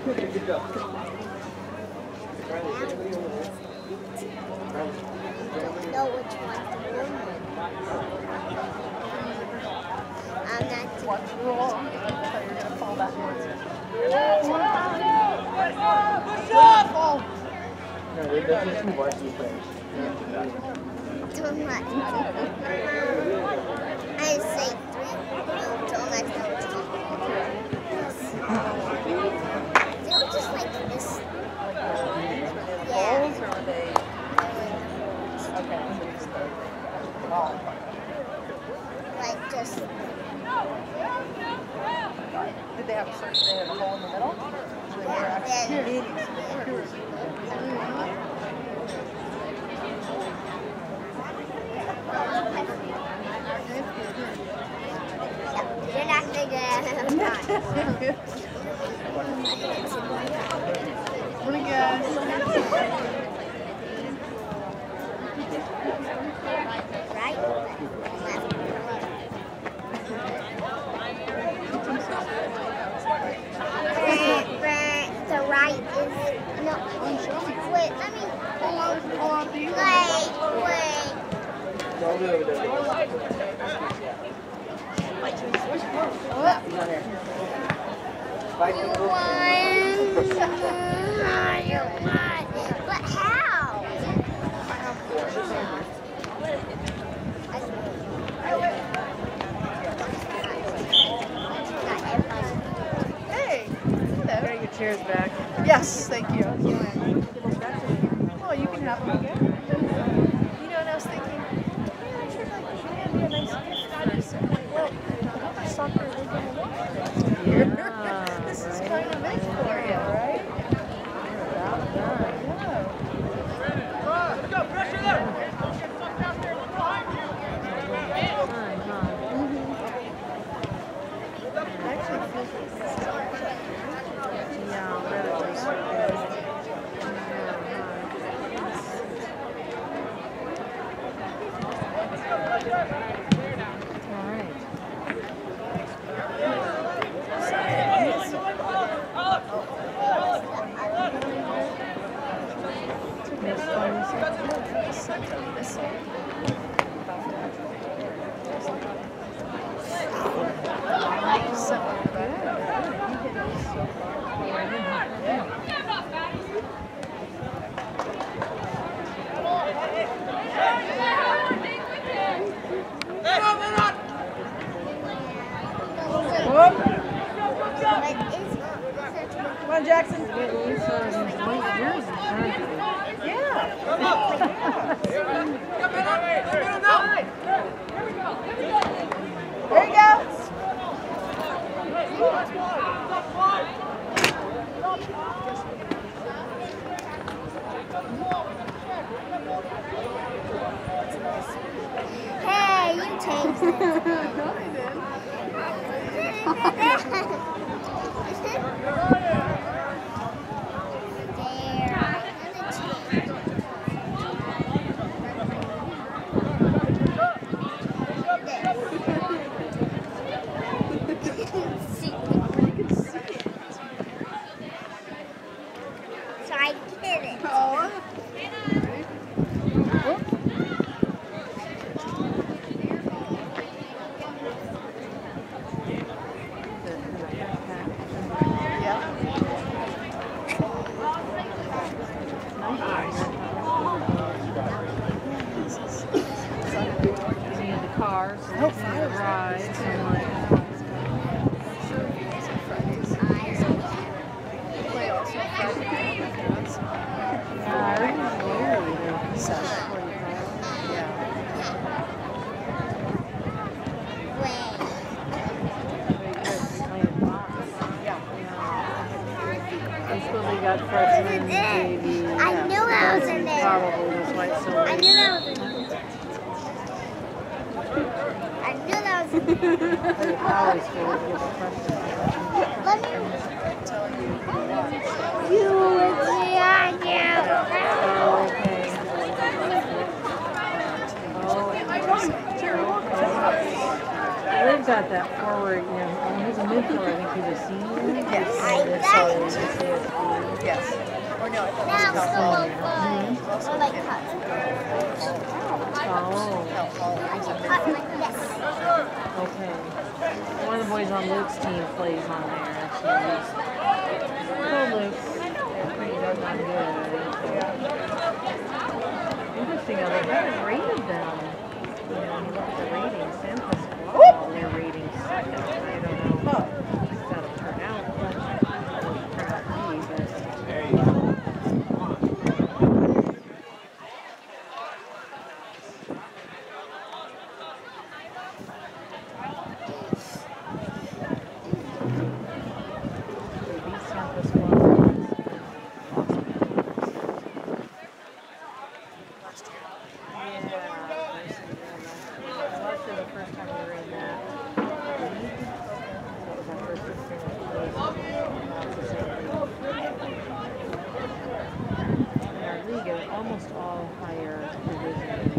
Good job. Know which one's the room. I'm not Watch the roll. So you're gonna fall backwards. Fall. No, there's definitely some varsity players. too much. I say 3. No, don't let them talk. They were just like this. Yeah. Balls or are they? Okay, so just the ball. Like just. Did they have a certain, they have a hole in the middle? So they were actually meetings. You're not gonna get Morning, guys. right? The right is no. Wait, let me. Wait. Don't do it over there. Fight You people. won. But how? Hey, hello. Get your chairs back. Yes, thank you. Oh, you can have them again. You know what I was thinking? Yeah, I should like be a nice gift for someone. Well, how much soccer are they going to watch here? This is kind of it for you, right? Let's go, pressure there! Come on, Jackson. Yeah. There you go. Hey, you changed it. No, I So I did it. Oh. Cars, Oh, fire rides, and Play also they got freshman baby. I knew I was in there. Probably was white silver. I knew that was in there. I knew that was in there. Always good to get the freshman. Let me tell you. you with me on you. Okay. Oh, Liv He's got that forward, you know, he's a midfielder. I think he's a senior. Yes. And so he's a CSD. Yes. Or no, I thought it Now was school California. fun. Or like cut. Oh, Cut like this. okay. One of the boys on Luke's team plays on there. Cool, Luke. Pretty doggone good. Interesting, though, they haven't rated them. You know, when you look at the ratings, San Pasquale, they're rating second. I don't know how that'll turn out. Almost all higher division.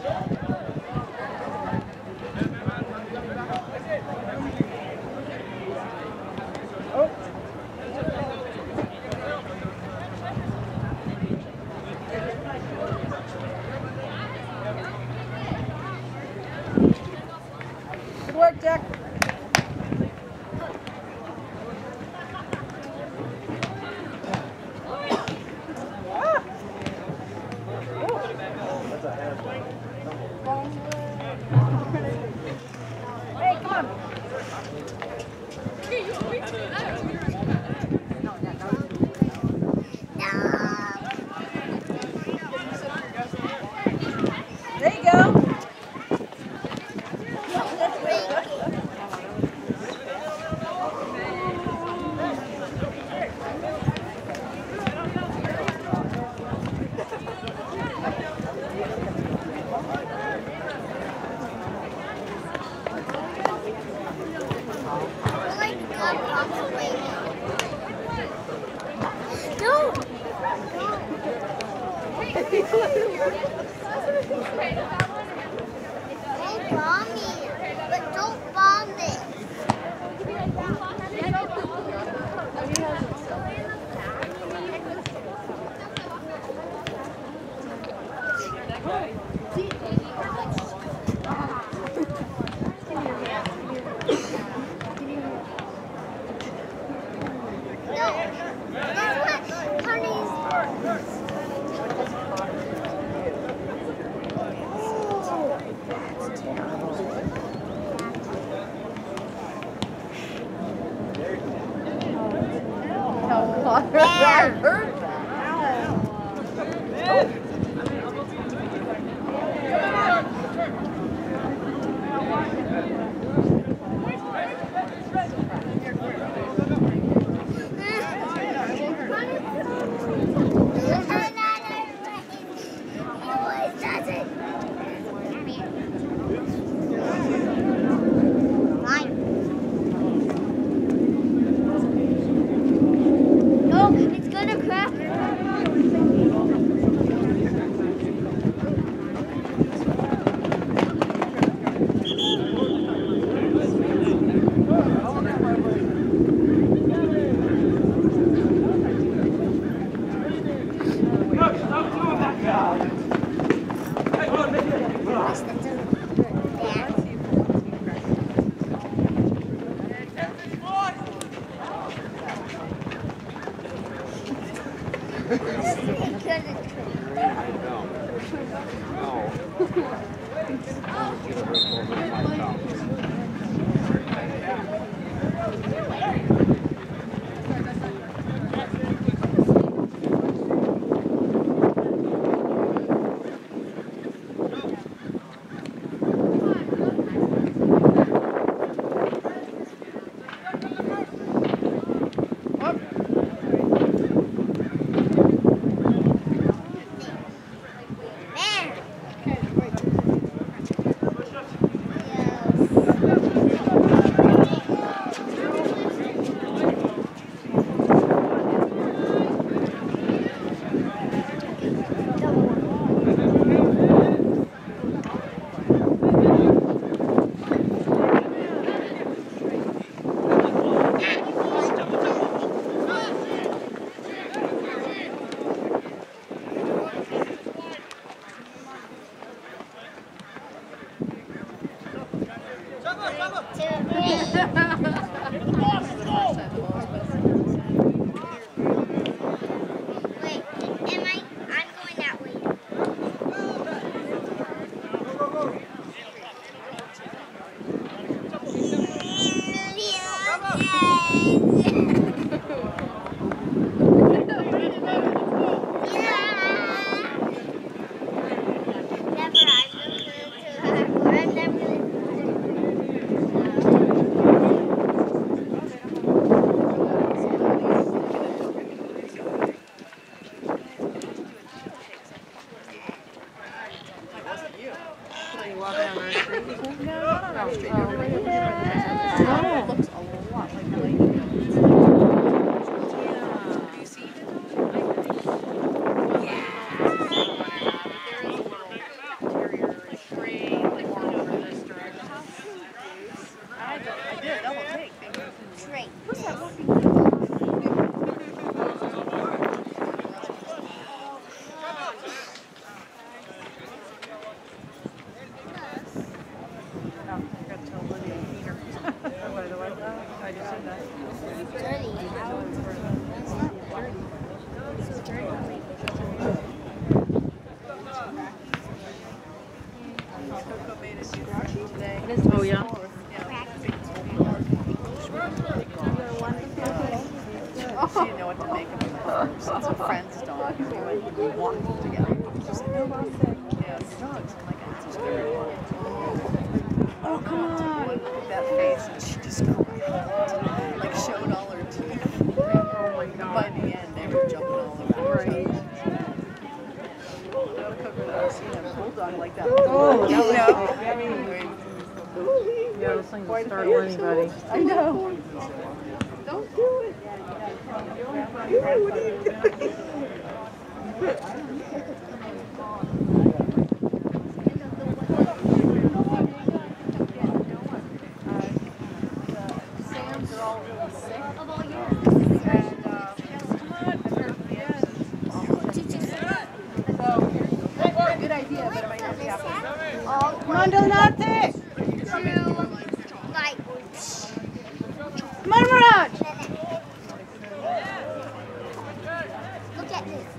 Good work, Jack. Hey, come on. There you go. No! Don't bomb me, but don't bomb it. I heard that. No, it's gonna crash. I'm going that way. Oh, yeah? She didn't know what to make of him. It's a friend's dog. And we went walking together. She's like, no, Mom. Yeah, it's dogs. I'm like, it's just very cool. Oh, come on. That face. And she just like showed all her teeth. Oh, my God. By the end, they were jumping all over. Right. I'll cover that. I've seen a bulldog like that. Oh, you know? Yeah, those things will startle anybody. I know. Don't do it. Sam's are all really sick. And, good idea, but it might not be happening. Come on, Donate! Come on, Mirage! Look at this.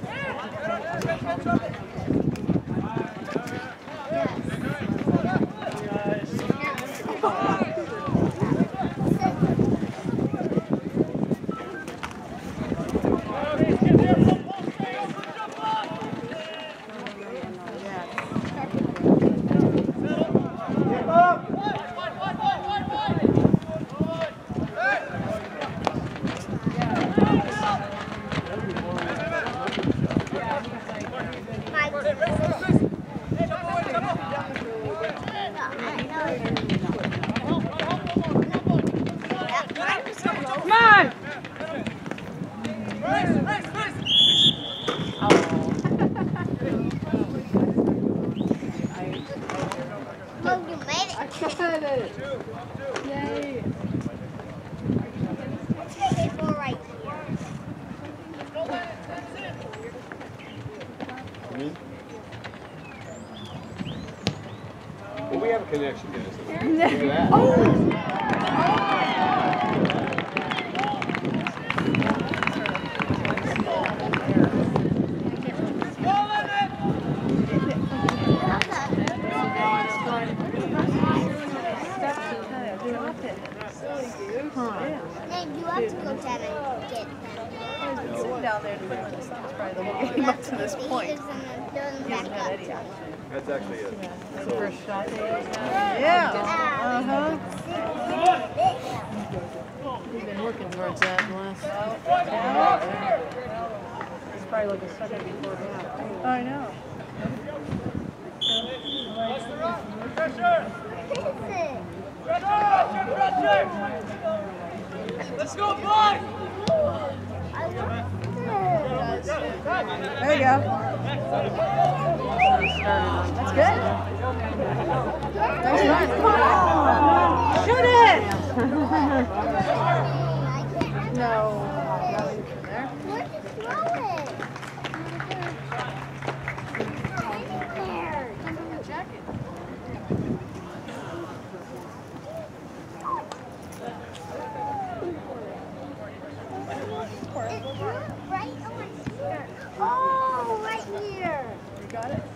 Come on! Look, you made it. I got it! Yay! Let's make it go right here. Well, we have a connection, Dennis. Look at that. Then you have to go down and get them. He's been sitting down there twiddling his thumbs probably the whole game up to this point. And then He hasn't had any back action. That's actually it. That's the first shot they Yeah. up. We've been working towards that the last. It's probably like a second before half. I know. Let's go, boys! There you go. That's good. Nice run. Come on. Shoot it! No. There. Where'd you throw it? There. Jacket. got it?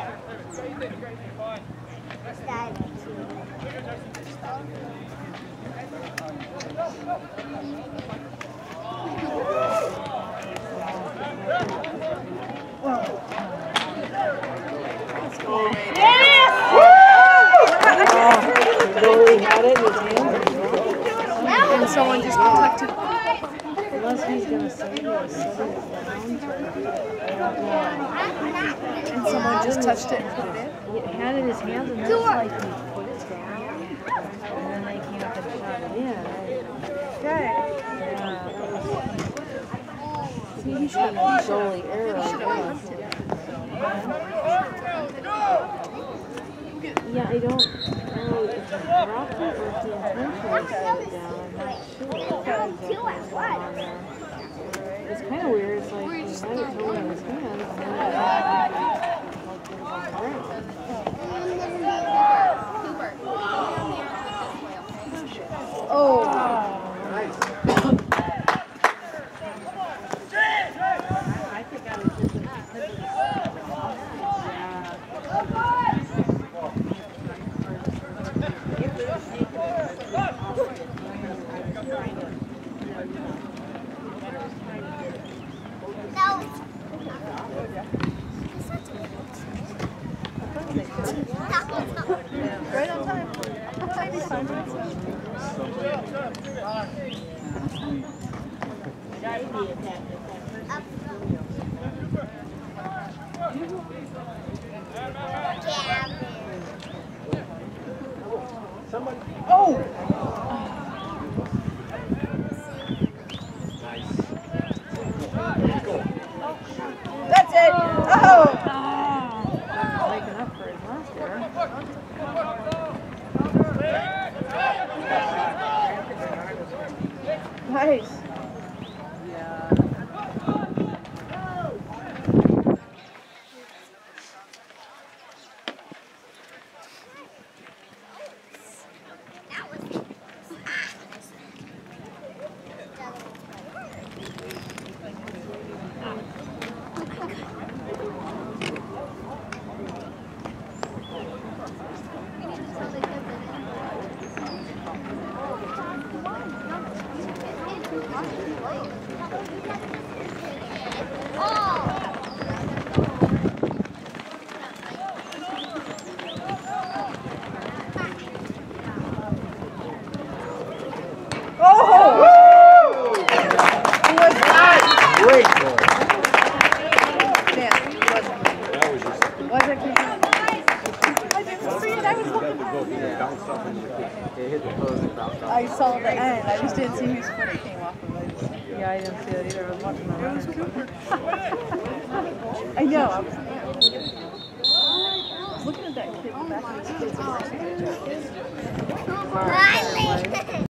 Goalie had it in his hands. And someone just tucked it. Unless he's gonna say he was setting it down. And someone just touched it and put it in. He had it in his hands and then it's like he put it down. And then they came up and shot it in. Okay. See, he should have been goalie error. Yeah, I don't know if he dropped it or if he intentionally set it down. I'm not sure. It's kind of weird. It's like he had it totally in his hands and then it was on the ground. Oh. Right on time. Maybe 5 minutes. Oh! That's it! Oh! Making up for his last error. Nice. Great goal. Damn, That was just was it? I didn't see it. I was looking the goal. It bounced off into the kitchen. It hit the post and bounced off. I saw the end. I just didn't see whose foot it came off of. Yeah, I didn't see that either. I was watching the runner. I know. I was looking at that kid, the back of his kids.